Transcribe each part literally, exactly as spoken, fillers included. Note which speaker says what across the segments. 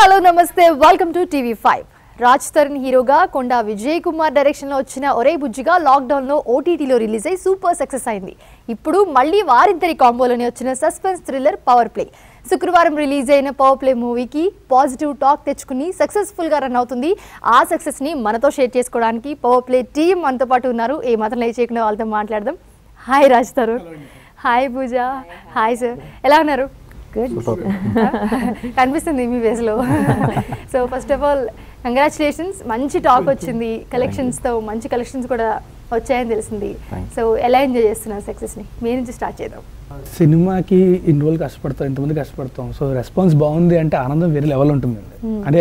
Speaker 1: Hello నమస్తే welcome to TV five. Raj Tarun హీరోగా Konda Vijay Kumar direction లో వచ్చిన ఒరే బుజ్జిగా లాక్డౌన్ లో ఓటీటీలో రిలీజ్ అయి సూపర్ సక్సెస్ అయింది. ఇప్పుడు మళ్ళీ వారిద్దరి కాంబోలోనే వచ్చిన సస్పెన్స్ థ్రిల్లర్ పవర్ ప్లే. శుక్రవారం రిలీజ్ అయిన పవర్ ప్లే మూవీకి పాజిటివ్ టాక్ తెచ్చుకుని సక్సెస్ఫుల్ గా రన్ అవుతుంది. ఆ సక్సెస్ ని మనతో షేర్ చేసుకోవడానికి పవర్ ప్లే టీం మనతో పాటు ఉన్నారు. ఏ మాత్రం లే చేయకుండా వాళ్ళతో మాట్లాడదాం. Hi Raj Tarun. Hi Pooja. Hi sir, ఎలా ఉన్నారు? కనిపిస్తుంది మీ ఫేస్ లో. So first of all congratulations, మంచి టాక్ వచ్చింది, కలెక్షన్స్ తో మంచి కలెక్షన్స్ కూడా వచ్చాయని తెలిసింది. సో ఎలా ఎంజాయ్ చేస్తున్నారు సక్సెస్ ని? మీ నుంచి స్టార్ట్ చేద్దాం.
Speaker 2: సినిమాకి ఇన్ని రోజులు కష్టపడతాం, ఇంతమంది కష్టపడతాం, సో రెస్పాన్స్ బాగుంది అంటే ఆనందం వేరే లెవెల్ ఉంటుందండి. అంటే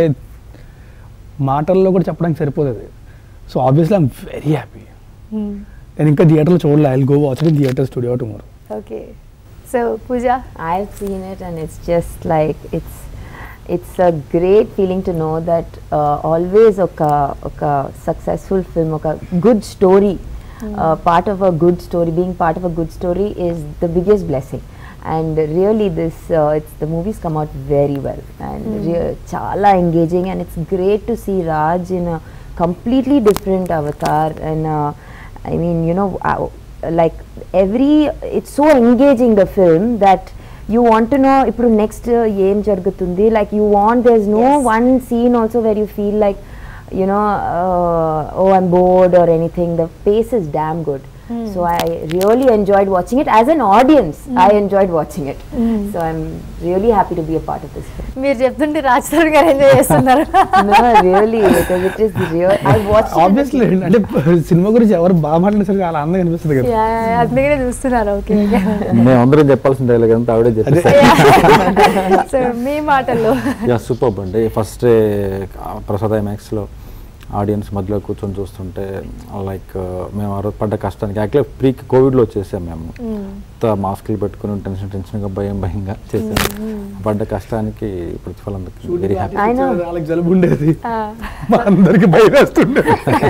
Speaker 2: మాటల్లో కూడా చెప్పడానికి సరిపోతుంది. So obviously I'm very happy. నేను ఇంకా థియేటర్లో చూడలే, I will go watch in theatre studio tomorrow.
Speaker 1: Okay. So Pooja,
Speaker 3: I've seen it and it's just like it's it's a great feeling to know that uh, always oka oka successful film, oka good story, mm. uh, part of a good story, being part of a good story is the biggest blessing. And really this uh, it's the movies come out very well and mm. re- chala engaging, and it's great to see Raj in a completely different avatar. And uh, I mean, you know, uh, like every it's so engaging, the film, that you want to know ippudu next em jargutundi, like you want, there's no yes. one scene also where you feel like, you know, uh, oh I'm bored or anything. The pace is damn good. mm. So I really enjoyed watching it. As an audience, mm. I enjoyed watching it. mm. So I'm really happy to be a part of this film.
Speaker 1: మీరు చెప్తుంటే రాజ్ తరుణ్ గారు enjoy చేస్తున్నారు.
Speaker 3: No, really, because it is real. I watched
Speaker 2: obviously it అంటే సినిమా గురించి ఎవరు బాగా మాట్లాడేసరికి అలా అందంగా అనిపిస్తుంది కదా.
Speaker 1: యా యా అందుకనే చూస్తున్నారు. ఓకే.
Speaker 4: మేము అందరం చెప్పాల్సిన డైలాగ్ అంతా ఆవిడే చెప్పేసారు.
Speaker 1: సో మీ మాటల్లో
Speaker 4: యా సూపర్బ్ అండి. ఫస్ట్ ప్రసాద్ ఐమాక్స్ లో ఆడియన్స్ మధ్యలో కూర్చొని చూస్తుంటే లైక్ మేము ఆ రోజు పడ్డ కష్టానికి యాక్చువల్లీ ప్రీ కోవిడ్లో వచ్చేసాం మేము. మాస్కులు పెట్టుకుని టెన్షన్ టెన్షన్గా భయం భయంగా చేసాము. పడ్డ కష్టానికి ప్రతిఫలం వెరీ హ్యాపీ.
Speaker 2: వాళ్ళకి జలుబు ఉండేది, మా అందరికి భయం వేస్తుండే.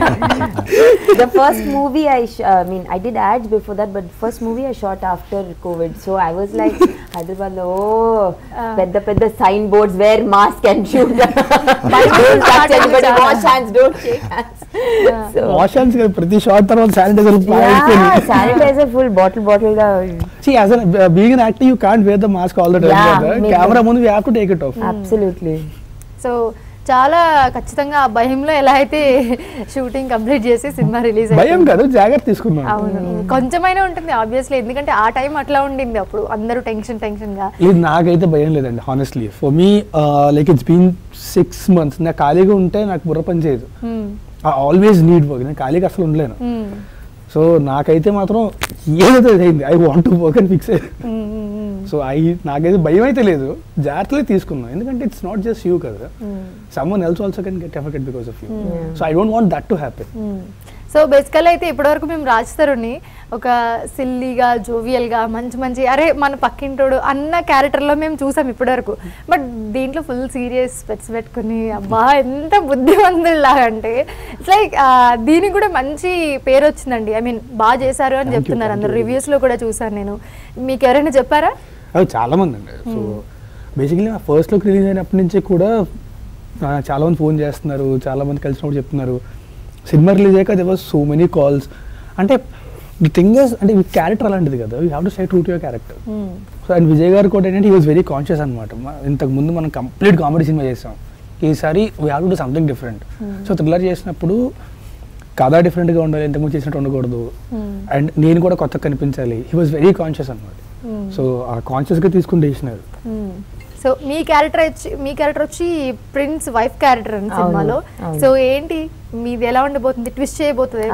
Speaker 3: The first movie I sh- uh, I mean I did ads before that, but first movie I shot after COVID, so I was like Hyderabad lo oh pedda pedda sign boards wear mask and shoot. Don't touch anybody, wash hands, don't shake hands. So
Speaker 2: wash hands కదా, ప్రతి shot తర్వాత sanitizer
Speaker 3: yeah, sanitizer full bottle bottle ga.
Speaker 2: See, as a uh, being an actor, you can't wear the mask all the time.
Speaker 3: Yeah,
Speaker 2: camera ముందు we have to take it off.
Speaker 3: Absolutely.
Speaker 1: So చాలా ఖచ్చితంగా ఆ భయంలో ఎలా అయితే shooting complete చేసి సినిమా release అయ్యింది.
Speaker 2: భయం కాదు, జాగ్రత్త తీసుకున్నాను.
Speaker 1: అవును, కొంచెమైనా ఉంటుంది ఆబ్వియస్లీ, ఎందుకంటే ఆ టైం అట్లా ఉండింది. అప్పుడు అందరూ టెన్షన్ టెన్షన్ గా.
Speaker 2: లేదు, నాకైతే భయం లేదండి honestly. For me like it's been six months నాకు ఖాళీగా ఉంటే నాకు బుర్ర పని చేయదు. ఐ ఆల్వేస్ నీడ్ వర్క్, నేను ఖాళీగా అసలు ఉండలేను. సో నాకైతే మాత్రం ఏదైతే అయింది, I want to work and fix అయ్యింది. సో ఐ నాకైతే భయం అయితే లేదు, జాగ్రత్తలే తీసుకున్నాను. ఎందుకంటే ఇట్స్ నాట్ జస్ట్ యూ కదా, someone else also can get affected because of you. So I don't want that to happen.
Speaker 1: So basically అయితే ఇప్పటివరకు మేము రాజ్ తరుణ్ని ఒక సిల్లీగా, జోవియల్గా, మంచి మంచి అరే మన పక్కింటోడు అన్న క్యారెక్టర్లో మేము చూసాం ఇప్పటివరకు. బట్ దీంట్లో ఫుల్ సీరియస్ స్పెట్స్ పెట్టుకుని అబ్బా ఎంత బుద్ధిమంతులాగా అంటే ఇట్స్ లైక్ దీనికి కూడా మంచి పేరు వచ్చిందండి. ఐ మీన్ బాగా చేశారు అని చెప్తున్నారు అందరు, రివ్యూస్లో కూడా చూసాను నేను. మీకు ఎవరైనా చెప్పారా?
Speaker 2: అది చాలా మంది అండి. సో బేసిక్లీ నా ఫస్ట్ లుక్ రిలీజ్ అయినప్పటి నుంచి కూడా చాలా మంది ఫోన్ చేస్తున్నారు, చాలా మంది కలిసినప్పుడు చెప్తున్నారు. సినిమా రిలీజ్ అయ్యాక there was so many calls. అంటే ది థింగ్ ఇస్, అంటే ఈ క్యారెక్టర్ అలాంటిది కదా, you have to stay true to your character. So and Vijay గారు కూడా ఏంటంటే హీ వాజ్ వెరీ కాన్షియస్ అనమాట. ఇంతకు ముందు మనం కంప్లీట్ కామెడీ సినిమా చేసాం, ఈసారి we have to do something different. So thriller చేసినప్పుడు కథ డిఫరెంట్గా ఉండాలి, ఇంతకుముందు చేసినట్టు ఉండకూడదు, అండ్ నేను కూడా కొత్తగా కనిపించాలి. హీ వాజ్ వెరీ కాన్షియస్ అనమాట. సో ఆ కాన్షియస్గా తీసుకుని చేసినారు.
Speaker 1: సో మీ క్యారెక్టర్ వచ్చి మీ క్యారెక్టర్ వచ్చి ప్రిన్స్ వైఫ్ క్యారెక్టర్ అని సినిమాలో. సో ఏంటి మీది ఎలా ఉండబోతుంది, ట్విస్ట్ చేయబోతుంది?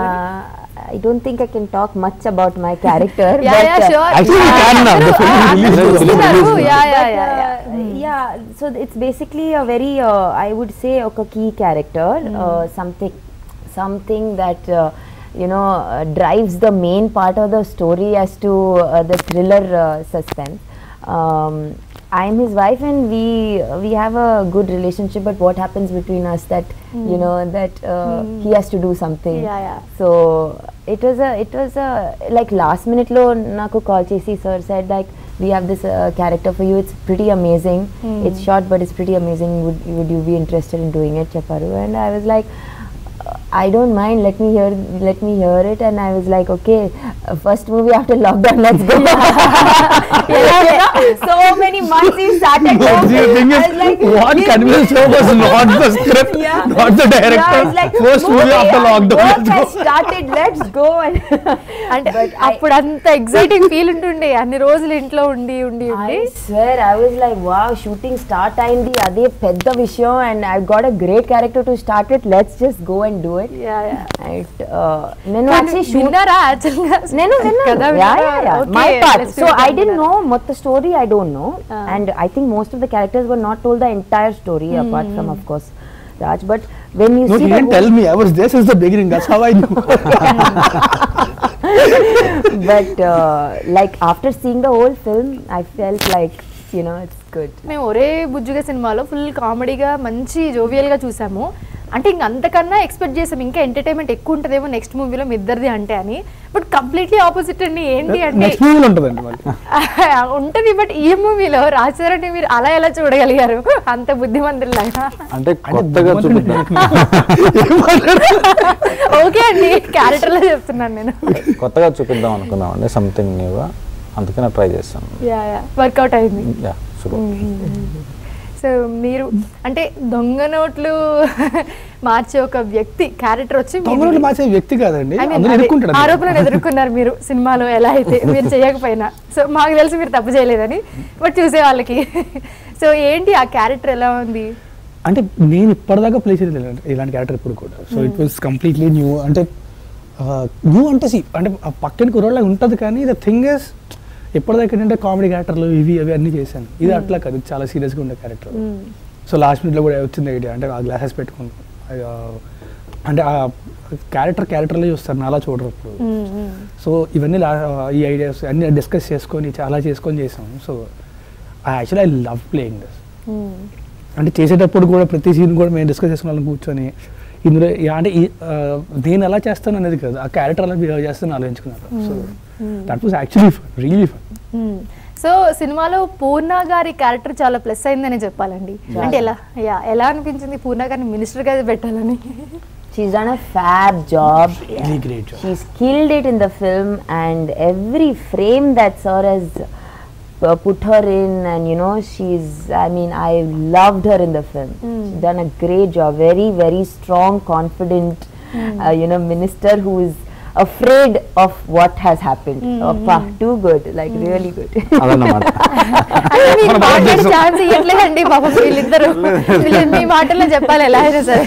Speaker 3: I don't think I can talk much about my character.
Speaker 1: Yeah,
Speaker 3: but,
Speaker 1: yeah, sure.
Speaker 2: Actually, we can now. The film release.
Speaker 1: Yeah, yeah, yeah, yeah.
Speaker 3: Yeah, so it's basically a very, uh, I would say, a key character, mm. uh, something, something that uh, you know uh, drives the main part of the story as to uh, the thriller uh, suspense. Um, I am his wife and we we have a good relationship, but what happens between us that mm. you know that uh, mm. he has to do something.
Speaker 1: Yeah, yeah.
Speaker 3: So it was a it was a like last minute lo naku call chesi sir said like we have this uh, character for you. It's pretty amazing.
Speaker 1: Mm.
Speaker 3: It's short, but it's pretty amazing. Would would you be interested in doing it, Chapparu? And I was like, uh, I don't mind. Let me hear. Let me hear it. And I was like, okay, uh, first movie after lockdown. Let's go. So many months we started.
Speaker 2: No, the thing is,
Speaker 3: I was like,
Speaker 2: what
Speaker 3: this-
Speaker 2: convinced her was not the script,
Speaker 3: Yeah.
Speaker 2: not the director.
Speaker 3: Yeah, it's like,
Speaker 2: First movie after
Speaker 3: yeah,
Speaker 2: lockdown.
Speaker 3: work
Speaker 2: Let's
Speaker 3: has
Speaker 2: go.
Speaker 3: started. Let's go. And
Speaker 1: అంటే
Speaker 3: but I-
Speaker 1: అప్పుడు అంత exciting feel ఉంటుండే అన్ని రోజులు ఇంట్లో ఉండి ఉండి ఉండి
Speaker 3: I swear, I was like, wow, shooting start అయింది అదే పెద్ద విషయం and I got a great character to start with. Let's just go and do it.
Speaker 1: Yeah, yeah.
Speaker 3: And, uh, నేను
Speaker 1: కానీ
Speaker 3: actually shoot
Speaker 1: విన్నారా యాక్చువల్ గా
Speaker 3: నేను విన్నాను.
Speaker 1: కదా
Speaker 3: Yeah,
Speaker 1: విన్నారా?
Speaker 3: yeah, yeah.
Speaker 1: Okay,
Speaker 3: My part.
Speaker 1: let's
Speaker 3: So
Speaker 1: do it.
Speaker 3: I didn't know మొత్తం story. I don't know.
Speaker 1: Ah.
Speaker 3: And I think most of the characters were not told the entire story apart from, of course, Raj. But when you
Speaker 2: No,
Speaker 3: see
Speaker 2: he
Speaker 3: the
Speaker 2: didn't
Speaker 3: whole-
Speaker 2: tell me. I was there since the beginning. That's how I knew.
Speaker 3: but uh, like after seeing the whole film, I felt like, you know, it's good.
Speaker 1: మేము ఒరే బుజ్జుగా సినిమాలో full కామెడీగా మంచి jovial గా చూసాము. అంటే ఇంక అంతకన్నా ఎక్స్పెక్ట్ చేసాం ఇంకా ఎంటర్టైన్మెంట్ ఎక్కువ ఉంటుందేమో నెక్స్ట్ మూవీలో మీ ఇద్దరిది అంటే అని. బట్ కంప్లీట్లీ ఆపోజిట్ అండి. ఏంటి అంటే
Speaker 2: నెక్స్ట్ మూవీలో ఉంటుందండి మళ్ళీ.
Speaker 1: ఉంటది. బట్ ఈ మూవీలో రాజారంటే మీరు అలా ఎలా చూడగలిగారు అంత బుద్ధిమంతులాగా?
Speaker 4: అంటే కొత్తగా చూపిద్దాం
Speaker 1: ఓకే అండి, క్యారెక్టర్ లో చెప్తున్నాను నేను.
Speaker 4: కొత్తగా చూపిద్దాం అనుకున్నాం అండి, సంథింగ్ న్యూగా, అందుకనే ట్రై చేస్తాను.
Speaker 1: యా యా వర్కౌట్ అయింది.
Speaker 4: Yeah super.
Speaker 1: సో మీరు అంటే దొంగ నోట్లు మార్చే ఒక వ్యక్తి క్యారెక్టర్ వచ్చి మీ-
Speaker 2: తొందరలో మార్చే వ్యక్తి కాదండి,
Speaker 1: I mean,
Speaker 2: అందరూ
Speaker 1: అదే
Speaker 2: ఎదుర్కొంటాడు.
Speaker 1: ఆరోపణలు ఎదుర్కొన్నారు మీరు సినిమాలో ఎలా అయితే మీరు చేయకపోయినా. సో మాకు తెలిసి మీరు తప్పు చేయలేదని, బట్ చూసే వాళ్ళకి. సో ఏంటి ఆ క్యారెక్టర్ ఎలా ఉంది?
Speaker 2: అంటే నేను ఇప్పటిదాకా ప్లే చేయలేదు ఇలాంటి- ఇలాంటి క్యారెక్టర్ ఇప్పుడు కూడా. So it was completely new. అంటే న్యూ అంటే see, అంటే ఆ పక్కన కుర్రోళ్ళగా ఉంటుంది కానీ ద థింగ్ ఇస్ ఎప్పటిదాకా ఏంటంటే కామెడీ క్యారెక్టర్లు ఇవి అవి అన్నీ చేశాను. ఇది అట్లా కాదు, ఇది చాలా సీరియస్గా ఉండే క్యారెక్టర్. సో లాస్ట్ మినిట్లో కూడా వచ్చింది ఐడియా, అంటే ఆ గ్లాసెస్ పెట్టుకుని అంటే ఆ క్యారెక్టర్ క్యారెక్టర్లో చూస్తారు, అలా చూడరు ఇప్పుడు. సో ఇవన్నీ లా- ఈ ఐడియాస్ అన్నీ డిస్కస్ చేసుకొని చాలా చేసుకొని చేసాం. So I actually I love playing this. అంటే చేసేటప్పుడు కూడా ప్రతి సీన్ కూడా మేము డిస్కస్ చేసుకున్న వాళ్ళని కూర్చొని ఇందులో యా- అంటే ఈ, ఆ, నేను ఎలా చేస్తాను అనేది కాదు, ఆ క్యారెక్టర్ అలా బిహేవ్ చేస్తాను ఆలోచించుకున్నాను. So that was actually fun, really fun.
Speaker 1: So సినిమాలో పూర్ణ గారి క్యారెక్టర్ చాలా ప్లస్ అయిందని చెప్పాలండి. అంటే ఎలా యా ఎలా అనిపించింది పూర్ణ గారిని మినిస్టర్ గా పెట్టాలని?
Speaker 3: She's done a fab job.
Speaker 2: Really great job.
Speaker 3: She's killed it in the film, and every frame that Sir has uh, put her in, and you know, she's, I mean, I loved her in the film. She's done a great job. Very, very strong, confident, uh, you know, minister who is afraid of what has happened. Appa, too good, like really good.
Speaker 4: అదన్నమాట.
Speaker 1: అంటే మీరు మాట్లాడే chance ఇవ్వట్లేదండి పాపం వీళ్ళిద్దరు. వీళ్ళు మీ మాటల్లో చెప్పాలి ఎలా అయినా సరే,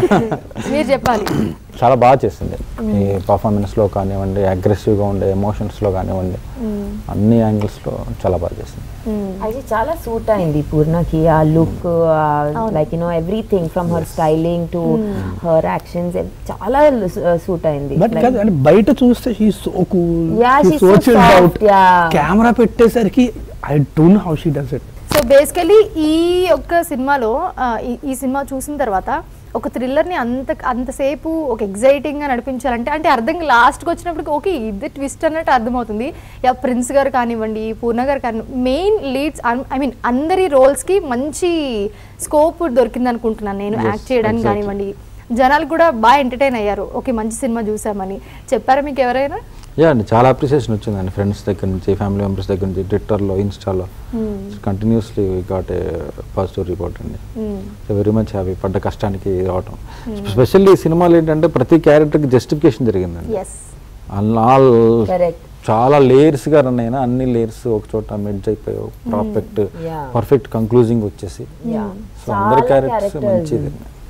Speaker 1: మీరు చెప్పాలి.
Speaker 4: చాలా బాగా చేసింది ఈ పర్ఫార్మెన్స్లో కానివ్వండి, అగ్రెసివ్గా ఉండే ఎమోషన్స్లో కానివ్వండి, అన్ని యాంగిల్స్లో చాలా బాగా చేసింది.
Speaker 3: Actually, chala suit అయింది పూర్ణకి. ఆ look, like you know everything from her styling to her actions చాలా సూట్ అయింది.
Speaker 2: బట్ కాదు అంటే బయట చూస్తే she so cool,
Speaker 3: Yeah,
Speaker 2: she
Speaker 3: she's
Speaker 2: so
Speaker 3: so
Speaker 2: chilled
Speaker 3: soft,
Speaker 2: out.
Speaker 3: yeah.
Speaker 2: Camera పెట్టేసరికి I don't know how she does it.
Speaker 1: So basically ఈ ఒక్క సినిమాలో ఆ, ఈ- ఈ సినిమా చూసిన తర్వాత ఒక థ్రిల్లర్ని అంత అంతసేపు ఒక ఎగ్జైటింగ్గా నడిపించాలంటే అంటే అర్థం లాస్ట్కి వచ్చినప్పటికి ఓకే ఇది ట్విస్ట్ అన్నట్టు అర్థమవుతుంది. యా ప్రిన్స్ గారు కానివ్వండి, పూర్ణ గారు కానివ్వండి, మెయిన్ లీడ్స్ ఐ మీన్ అందరి రోల్స్కి మంచి స్కోప్ దొరికింది అనుకుంటున్నాను నేను.
Speaker 4: Yes,
Speaker 1: యాక్ట్ చేయడానికి
Speaker 4: exactly.
Speaker 1: కానివ్వండి, జనాలు కూడా బాగా ఎంటర్టైన్ అయ్యారు. ఓకే మంచి సినిమా చూసామని చెప్పారా మీకు ఎవరైనా?
Speaker 4: యా అండి, చాలా అప్రిసియేషన్ వచ్చిందండి ఫ్రెండ్స్ దగ్గర నుంచి, ఫ్యామిలీ మెంబర్స్ దగ్గర నుంచి, ట్విట్టర్లో, ఇన్స్టాలో continuously got a positive report అండి. సో వెరీ మచ్ హ్యాపీ పడ్డ కష్టానికి రావటం. స్పెషల్లీ ఈ సినిమాలో ఏంటంటే ప్రతి క్యారెక్టర్కి జస్టిఫికేషన్ జరిగిందండి.
Speaker 1: Yes
Speaker 3: Correct.
Speaker 4: చాలా లేయర్స్గా రన్ అయినా అన్ని లేయర్స్ ఒక చోట మెడ్జ్ అయిపోయాయి, పర్ఫెక్ట్
Speaker 3: Yeah.
Speaker 4: పర్ఫెక్ట్ కంక్లూజింగ్ వచ్చేసి.
Speaker 3: Yeah.
Speaker 4: సో అందరి
Speaker 3: చాలా
Speaker 4: క్యారెక్టర్స్
Speaker 3: characters.
Speaker 4: మంచిది.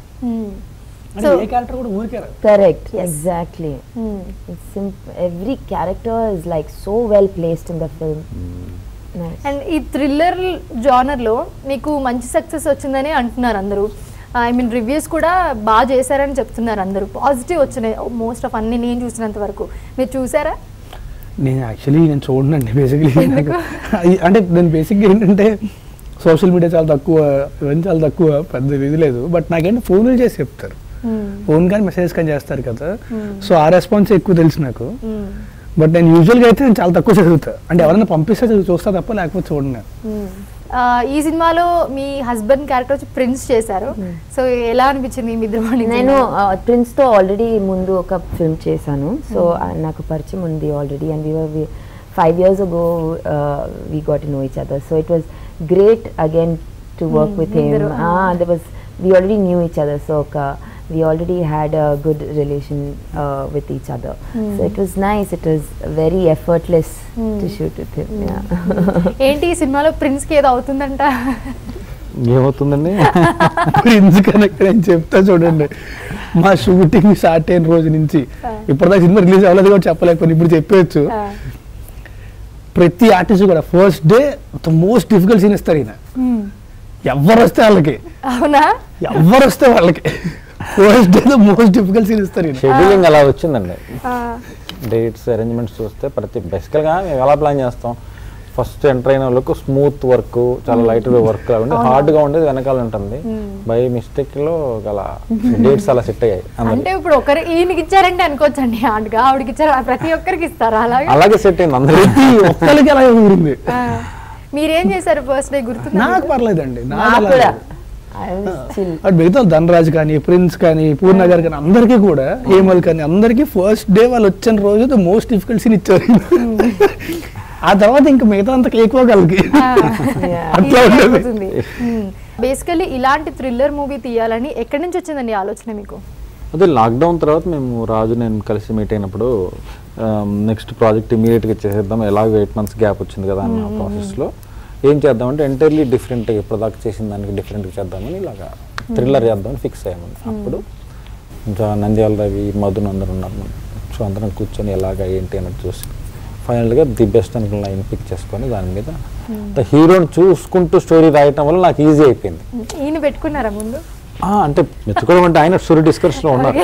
Speaker 2: అంటే ఏ క్యారెక్టర్ కూడా ఊరికే రాదు.
Speaker 3: Correct,
Speaker 1: Yes.
Speaker 3: exactly. It's simp- every character is like so well placed in the film. Nice.
Speaker 1: And ఈ థ్రిల్లర్ జానర్లో మీకు మంచి సక్సెస్ వచ్చిందని అంటున్నారు అందరూ. ఐ మీన్ రివ్యూస్ కూడా బాగా చేశారని చెప్తున్నారు అందరూ, పాజిటివ్ వచ్చినాయి మోస్ట్ ఆఫ్ అన్ని నేను చూసినంత వరకు. మీరు చూసారా?
Speaker 2: నేను యాక్చువల్లీ నేను చూడనండి బేసిక్లీ. అంటే నేను బేసిక్గా ఏంటంటే సోషల్ మీడియా చాలా తక్కువ, ఇవన్నీ చాలా తక్కువ, పెద్ద ఇది లేదు. బట్ నాకేంటి ఫోన్లు చేసి చెప్తారు, ఫోన్ కానీ మెసేజ్ కానీ చేస్తారు కదా. సో ఆ రెస్పాన్స్ ఎక్కువ తెలుసు నాకు. బట్ నేను యూజువల్గా అయితే నేను చాలా తక్కువ చదువుతా, అంటే ఎవరైనా పంపిస్తే చదువు చూస్తా తప్ప లేకపోతే చూడండి నేను.
Speaker 1: ఆ, ఈ సినిమాలో మీ హస్బెండ్ క్యారెక్టర్ వచ్చి ప్రిన్స్ చేశారు, సో ఎలా అనిపించింది మీ ఇద్దరు?
Speaker 3: నేను ప్రిన్స్ తో ఆల్రెడీ ముందు ఒక ఫిల్మ్ చేశాను, సో నాకు పరిచయం ఉంది already. And we were five years ago we got to know each other, so it was great again to work with him. there was we already knew each other, so uh, we already had a good relation uh, with each other. Mm. So it was nice, it was very effortless mm. to shoot with him. Mm. Yeah.
Speaker 1: ఏంటి ఈ సినిమాలో prince కి ఏదో అవుతుందంట?
Speaker 4: ఏమవుతుందండి?
Speaker 2: Prince connect అని చెప్తా చూడండి. మా షూటింగ్ స్టార్ట్ అయిన రోజు నుంచి ఇప్పటిదాకా సినిమా రిలీజ్ అవ్వలేదు కూడా చెప్పలేకపోతే ఇప్పుడు చెప్పవచ్చు. ప్రతి ఆర్టిస్ట్ కూడా first day the most difficult scene ఇస్తారు ఈయన. ఎవరు వస్తే వాళ్ళకి,
Speaker 1: అవునా?
Speaker 2: ఎవరు వస్తే వాళ్ళకి first day the most difficult scene ఇస్తారు ఈయన.
Speaker 4: షెడ్యూలింగ్ అలా వచ్చిందండి, డేట్స్ అరేంజ్మెంట్స్ చూస్తే ప్రతి బేసికల్గా మేము ఎలా ప్లాన్ చేస్తాం, ఫస్ట్ ఎంటర్ అయిన వాళ్ళకు స్మూత్ వర్క్, చాలా లైట్ వర్క్ ఉండి హార్డ్గా ఉండేది వెనకాల ఉంటుంది. బై మిస్టేక్ లో అలా డేట్స్ అలా సెట్ అయ్యాయి.
Speaker 1: అంటే ఇప్పుడు ఒకరు ఈయనకి ఇచ్చారంటే అనుకోవచ్చండి, హార్డ్గా ఆవిడకి ఇచ్చారు, ప్రతి ఒక్కరికి ఇస్తారు అలాగే
Speaker 4: అలాగే సెట్ అయింది అందరికీ.
Speaker 2: ఒక్కరికి అలాగే ఊరింది.
Speaker 1: మీరేం చేశారు ఫస్ట్ డే గుర్తుందా?
Speaker 2: నాకు పర్లేదండి,
Speaker 3: నాకు కూడా
Speaker 2: అటు మిగతా ధనరాజ్ కానీ ప్రిన్స్ కానీ పూర్ణ గారు కానీ అందరికీ కూడా హేమల్ కానీ అందరికీ ఫస్ట్ డే వాళ్ళు వచ్చిన రోజు ద మోస్ట్ డిఫికల్ట్ సీన్ ఇచ్చారు. ఆ తర్వాత ఇంకా మిగతా అంత కేక్ వాళ్ళకి అట్లా ఉంటుంది.
Speaker 1: బేసికలీ ఇలాంటి థ్రిల్లర్ మూవీ తీయాలని ఎక్కడి నుంచి వచ్చిందండి ఆలోచన మీకు?
Speaker 4: అదే లాక్డౌన్ తర్వాత మేము రాజు నేను కలిసి మీట్ అయినప్పుడు నెక్స్ట్ ప్రాజెక్ట్ ఇమీడియట్గా చేసేద్దాం, ఎలాగో ఎయిట్ మంత్స్ గ్యాప్ వచ్చింది కదా అన్న ప్రాసెస్లో ఏం చేద్దామంటే ఎంటైర్లీ డిఫరెంట్, ఇప్పటిదాకా చేసిన దానికి డిఫరెంట్గా చేద్దామని ఇలాగా థ్రిల్లర్ చేద్దామని ఫిక్స్ అయ్యామని. అప్పుడు ఇంకా నంద్యాల రవి మధున్ అందరు ఉన్నారు, సో అందరం కూర్చొని ఎలాగా ఏంటి అన్నది చూసి ఫైనల్గా ది బెస్ట్ అనుకున్న లైన్ పిక్ చేసుకొని దాని మీద హీరోని చూసుకుంటూ స్టోరీ రాయటం వల్ల నాకు ఈజీ అయిపోయింది.
Speaker 1: ఈయన పెట్టుకున్నారా ముందు?
Speaker 4: అంటే మెచ్చుకోవడం అంటే ఆయన స్టోరీ డిస్కషన్లో ఉన్నారు,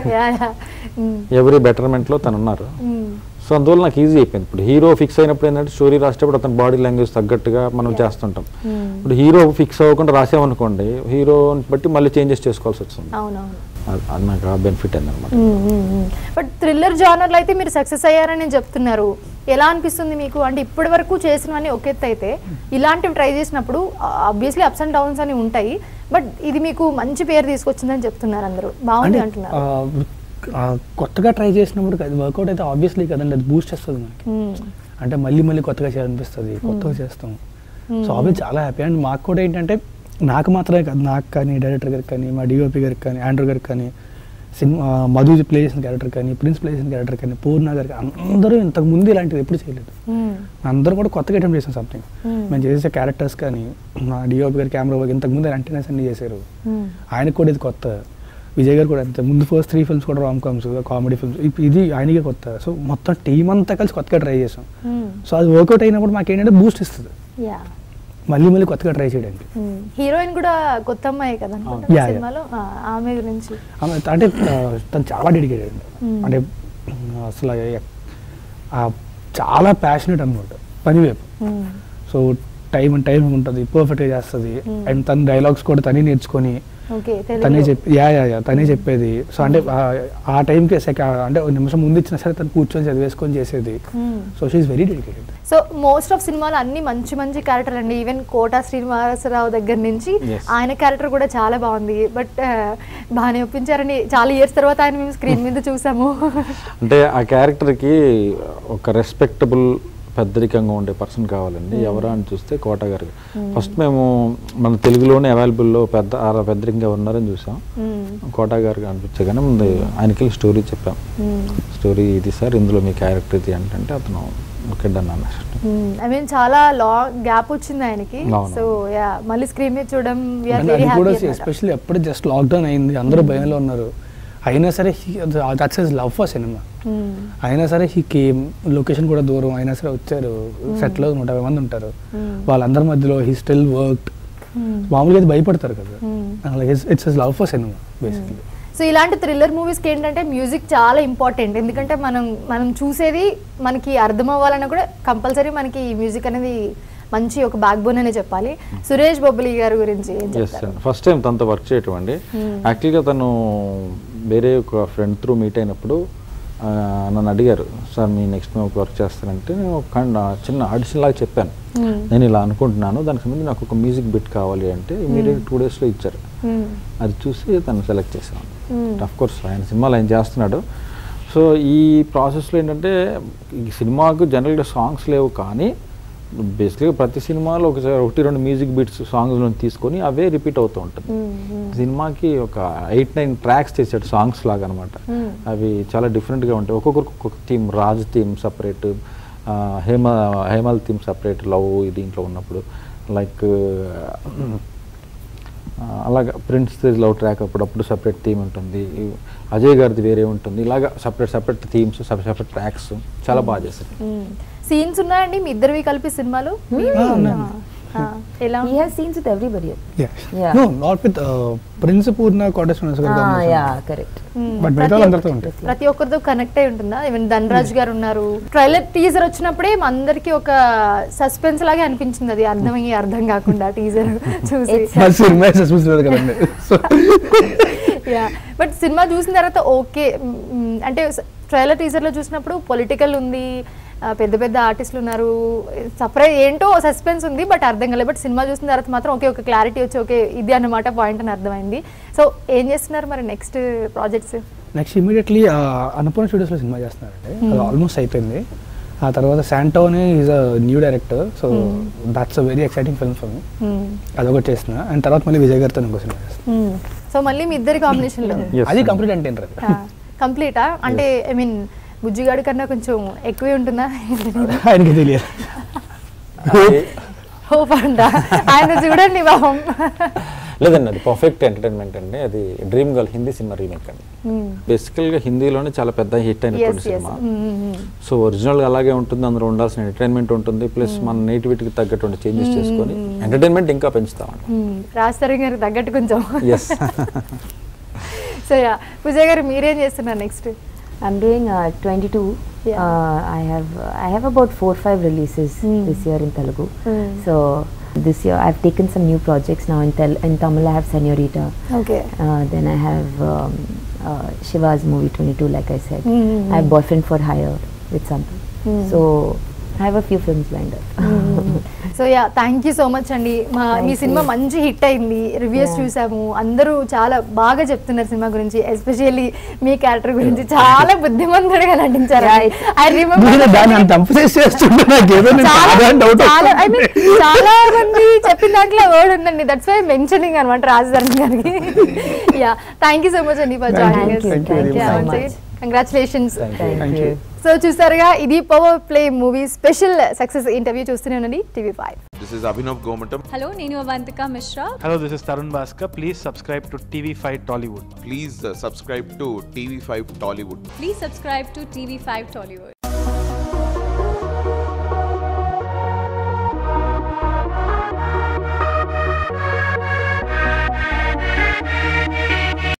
Speaker 4: ఎవరీ బెటర్మెంట్లో తను ఉన్నారు, సో అందువల్ల నాకు ఈజీ అయిపోయింది. ఇప్పుడు హీరో ఫిక్స్ అయినప్పుడు ఏంటంటే స్టోరీ రాసేటప్పుడు అతని బాడీ లాంగ్వేజ్ తగ్గట్టుగా మనం చేస్తుంటాం. ఇప్పుడు హీరో ఫిక్స్ అవ్వకుండా రాసామనుకోండి, హీరోని బట్టి మళ్ళీ చేంజెస్ చేసుకోవాల్సి వస్తుంది. అది నాకు ఆ బెనిఫిట్ అయిందనమాట.
Speaker 1: బట్ థ్రిల్లర్ జానర్లో అయితే మీరు సక్సెస్ అయ్యారని చెప్తున్నారు, ఎలా అనిపిస్తుంది మీకు? అంటే ఇప్పటి వరకు చేసినవన్నీ ఒక ఎత్తు అయితే ఇలాంటివి ట్రై చేసినప్పుడు ఆబ్వియస్లీ అప్స్ అండ్ డౌన్స్ అని ఉంటాయి, బట్ ఇది మీకు మంచి పేరు తీసుకొచ్చిందని చెప్తున్నారు అందరూ, బాగుంది అంటున్నారు.
Speaker 2: కొత్తగా ట్రై చేసినప్పుడు అది వర్కౌట్ అయితే ఆబ్వియస్లీ కదండి, అది బూస్ట్ చేస్తుంది మనకి. అంటే మళ్ళీ మళ్ళీ కొత్తగా చేయాలనిపిస్తుంది, కొత్తగా చేస్తాం. సో ఆబ్వియస్ చాలా హ్యాపీ. అండ్ మాకు కూడా ఏంటంటే నాకు మాత్రమే కాదు, నాకు కానీ డైరెక్టర్ గారికి కానీ మా డిఓపి గారికి కానీ ఆండ్రూ గారికి కానీ సినిమా మధు ప్లే చేసిన క్యారెక్టర్ కానీ ప్రిన్స్ ప్లే చేసిన క్యారెక్టర్ కానీ పూర్ణ గారికి అందరూ ఇంతకు ముందు ఇలాంటిది ఎప్పుడు చేయలేదు. అందరూ కూడా కొత్తగా అటెంప్ట్ చేసాం సంథింగ్. మేము చేసే క్యారెక్టర్స్ కానీ మా డిఓపి గారి కెమెరా వర్క్ ఇంతకుముందు యాంటీనెస్ అన్ని చేశారు, ఆయనకు కూడా ఇది కొత్త. విజయ్ గారు కూడా అంతే, ముందు ఫస్ట్ త్రీ ఫిల్మ్స్ కూడా రామ్ కామ్స్ కామెడీ ఫిల్మ్స్, ఇది ఆయనకే కొత్త. సో మొత్తం టీం అంతా కలిసి కొత్తగా ట్రై చేసాం. సో అది వర్కౌట్ అయినప్పుడు మాకు ఏంటంటే బూస్ట్ ఇస్తుంది మళ్ళీ మళ్ళీ కొత్తగా ట్రై చేయడానికి.
Speaker 1: హీరోయిన్ కూడా కొత్త అమ్మాయి కదా సినిమాలో, ఆమె గురించి
Speaker 2: అంటే తను చాలా డెడికేటెడ్, అంటే అసలు చాలా ప్యాషనెట్ అనమాట పని వైపు. సో టైం అండ్ టైం ఉంటుంది, పర్ఫెక్ట్గా చేస్తుంది. అండ్ తన డైలాగ్స్ కూడా తనే నేర్చుకొని తనే చెప్పి యా యా యా తనే చెప్పేది. సో అంటే ఆ టైంకి అంటే ఒక నిమిషం ముందు ఇచ్చినా సరే తను కూర్చొని చదివేసుకొని చేసేది. So she is very dedicated.
Speaker 1: So most of సినిమాలు అన్ని మంచి మంచి క్యారెక్టర్ అండి, ఈవెన్ కోట శ్రీనివాసరావు దగ్గర నుంచి ఆయన క్యారెక్టర్ కూడా చాలా బాగుంది. బట్ బాగానే ఒప్పించారని చాలా ఇయర్స్ తర్వాత ఆయన మేము స్క్రీన్ మీద చూసాము.
Speaker 4: అంటే ఆ క్యారెక్టర్కి ఒక రెస్పెక్టబుల్ పెద్దరికంగా ఉండే పర్సన్ కావాలండి. ఎవరా అని చూస్తే కోట గారు. ఫస్ట్ మేము మన తెలుగులోనే అవైలబుల్లో పెద్ద పెద్దరికంగా ఉన్నారని చూసాం, కోట గారు అనిపించే కానీ ముందు ఆయనకి స్టోరీ చెప్పాం, స్టోరీ ఇది సార్ ఇందులో మీ క్యారెక్టర్ ఇది అంటే అతను ఓకే డన్ అన్నారు.
Speaker 1: ఐ మీన్ చాలా లాంగ్ గ్యాప్ వచ్చింది ఆయనకి, సో యా మళ్ళీ స్క్రీన్ మీద చూడడం
Speaker 2: ఎస్పెషల్లీ అప్పుడు జస్ట్ లాక్డౌన్ అయింది, అందరూ భయంలో ఉన్నారు. అయినా సరే that's his love for cinema. అయినా సరే హీ కేమ్, లొకేషన్ కూడా దూరం అయినా సరే వచ్చారు. సెట్లో నూట యాభై మంది ఉంటారు, వాళ్ళందరి మధ్యలో హీ స్టిల్ వర్క్డ్. మామూలుగా అయితే భయపడతారు కదా, it's his love for cinema basically.
Speaker 1: So ఇలాంటి థ్రిల్లర్ మూవీస్కి ఏంటంటే మ్యూజిక్ చాలా ఇంపార్టెంట్, ఎందుకంటే మనం మనం చూసేది మనకి అర్థం అవ్వాలన్నా కూడా కంపల్సరీ మనకి మ్యూజిక్ అనేది మంచి ఒక బ్యాక్ బోన్ అనే చెప్పాలి. సురేష్ బొబ్బలి గారి గురించి
Speaker 4: ఫస్ట్ టైం తనతో వర్క్ చేయటం అండి. యాక్చువల్గా తను వేరే ఒక ఫ్రెండ్ త్రూ మీట్ అయినప్పుడు నన్ను అడిగారు, సార్ మీ నెక్స్ట్ మూవీకి వర్క్ చేస్తారంటే నేను ఒక చిన్న ఆడిషన్ లాగా చెప్పాను, నేను ఇలా అనుకుంటున్నాను, దానికి సంబంధించి నాకు ఒక మ్యూజిక్ బిట్ కావాలి అంటే ఇమీడియట్ టూ డేస్లో ఇచ్చారు. అది చూసి తను సెలెక్ట్ చేశాను. అఫ్ కోర్స్ ఆయన సినిమాలు ఆయన చేస్తున్నాడు. సో ఈ ప్రాసెస్లో ఏంటంటే ఈ సినిమాకు జనరల్గా సాంగ్స్ లేవు, కానీ బేసిక్గా ప్రతి సినిమాలో ఒకసారి ఒకటి రెండు మ్యూజిక్ బీట్స్ సాంగ్స్లో తీసుకొని అవే రిపీట్ అవుతూ ఉంటుంది. సినిమాకి ఒక ఎయిట్ నైన్ ట్రాక్స్ చేసాడు సాంగ్స్ లాగా అనమాట. అవి చాలా డిఫరెంట్గా ఉంటాయి. ఒక్కొక్కరికి ఒక్కొక్క theme, Raj theme separate, Hema హేమల్ థీమ్ సపరేట్, లవ్ దీంట్లో ఉన్నప్పుడు లైక్ అలాగా ప్రిన్స్ లవ్ ట్రాక్ అప్పుడప్పుడు సపరేట్ థీమ్ ఉంటుంది, అజయ్ గారిది వేరే ఉంటుంది, ఇలాగా separate separate themes separate tracks చాలా బాగా చేశారు.
Speaker 1: సీన్స్ ఉన్నాయండి మీ ఇద్దరివి కలిపి సినిమాలు? ఎలా?
Speaker 3: He has scenes with everybody.
Speaker 2: Yeah.
Speaker 3: Yeah.
Speaker 2: No, not with uh, Prince Purna, Goddess Vanessa garu
Speaker 3: Ah,
Speaker 2: combination.
Speaker 3: yeah, correct.
Speaker 2: But మిగతా వాళ్ళందరితో ఉంటాయి.
Speaker 1: ప్రతి ఒక్కరితో కనెక్ట్ అయి ఉంటుందా? ఈవెన్ ధనరాజ్ గారు ఉన్నారు. ట్రైలర్ టీజర్ వచ్చినప్పుడే అందరికి ఒక సస్పెన్స్ లాగే అనిపించింది, అది అర్థమయ్యి అర్థం కాకుండా టీజర్ చూసి.
Speaker 2: మరి సినిమా సస్పెన్స్ లేదు కదండి.
Speaker 1: యా, బట్ సినిమా చూసిన తర్వాత ఓకే అంటే ట్రైలర్ టీజర్లో చూసినప్పుడు పొలిటికల్ ఉంది, పెద్ద పెద్ద ఆర్టిస్టులు ఉన్నారు, సపరేట్ ఏంటో సస్పెన్స్ ఉంది, బట్ అర్థం కాలేదు. బట్ సినిమా చూసిన తర్వాత మాత్రం ఓకే ఒక క్లారిటీ వచ్చి ఓకే ఇది అన్నమాట పాయింట్ అని అర్థమైంది. సో ఏం చేస్తున్నారు మరి next projects?
Speaker 2: Next immediately Annapurna స్టూడియోస్లో సినిమా చేస్తున్నారండి. అది ఆల్మోస్ట్ అయిపోయింది. ఆ తర్వాత శాంటోని is a new director, so that's a very exciting film for me. అదొకటి చేస్తున్నా, అండ్ తర్వాత మళ్ళీ విజయ్ గారితో ఇంకో సినిమా చేస్తున్నా.
Speaker 1: సో మళ్ళీ మీ ఇద్దరి కాంబినేషన్లో
Speaker 2: అది కంప్లీట్ అంటే ఏంటి?
Speaker 1: కంప్లీటా అంటే ఐ మీన్ బుజ్జిగాడి కన్నా కొంచెం ఎక్కువే ఉంటుందా?
Speaker 2: ఆయనకి తెలియదు.
Speaker 1: హోప్ అంట ఆయన చూడండి బాబం.
Speaker 4: లేదండి, అది పర్ఫెక్ట్ ఎంటర్టైన్మెంట్ అండి. అది డ్రీమ్ గర్ల్ హిందీ సినిమా రీమేక్ అండి. బేసికల్గా హిందీలోనే చాలా పెద్ద హిట్ అయినటువంటి సినిమా. సో ఒరిజినల్ అలాగే ఉంటుంది, అందులో ఉండాల్సిన ఎంటర్టైన్మెంట్ ఉంటుంది, ప్లస్ మన నేటివిటీకి తగ్గటువంటి చేంజెస్ చేసుకొని ఎంటర్టైన్మెంట్ ఇంకా పెంచుతామండి.
Speaker 1: రాజధాని గారికి తగ్గట్టు కొంచెం.
Speaker 4: ఎస్.
Speaker 1: సో యా, విజయ్ గారు మీరేం చేస్తున్నారు next?
Speaker 3: I'm doing uh, twenty-two.
Speaker 1: Yeah.
Speaker 3: Uh, I have I have about four five releases mm. this year in Telugu. Mm. So this year I've taken some new projects now in Tel in Tamil. I have Senorita.
Speaker 1: Okay.
Speaker 3: Uh, then I have um, uh, Shiva's movie twenty-two, like I said.
Speaker 1: Mm-hmm.
Speaker 3: I have Boyfriend for Hire with Sampan. Mm. So I have a few films lined up.
Speaker 1: So yeah, thank you so much అండి. మా మీ సినిమా మంచి hit అయింది, reviews చూసాము, అందరూ చాలా బాగా చెప్తున్నారు సినిమా గురించి, ఎస్పెషల్లీ మీ క్యారెక్టర్ గురించి చాలా బుద్ధిమంతుడిగా నటించారు. ఐ రిమెంబర్ చాలా మంది చెప్పిన దాంట్లో వర్డ్ ఉందండి, దట్స్ వై మెన్షనింగ్ అనమాట రాజధాని గారికి. Yeah, thank you so much అండి ఫర్ జాయినింగ్. కంగ్రాచులేషన్స్. సో చూసారుగా, ఇది power play movie special success interview. చూస్తూనే ఉండండి TV five.
Speaker 5: This is Abhinav Gomatam.
Speaker 6: Hello, Nenu Avantika Mishra.
Speaker 7: Hello, this is Tarun Bhaskar. Please subscribe to T V five Tollywood.
Speaker 5: Please uh, subscribe to T V five Tollywood.
Speaker 6: Please subscribe to T V five Tollywood.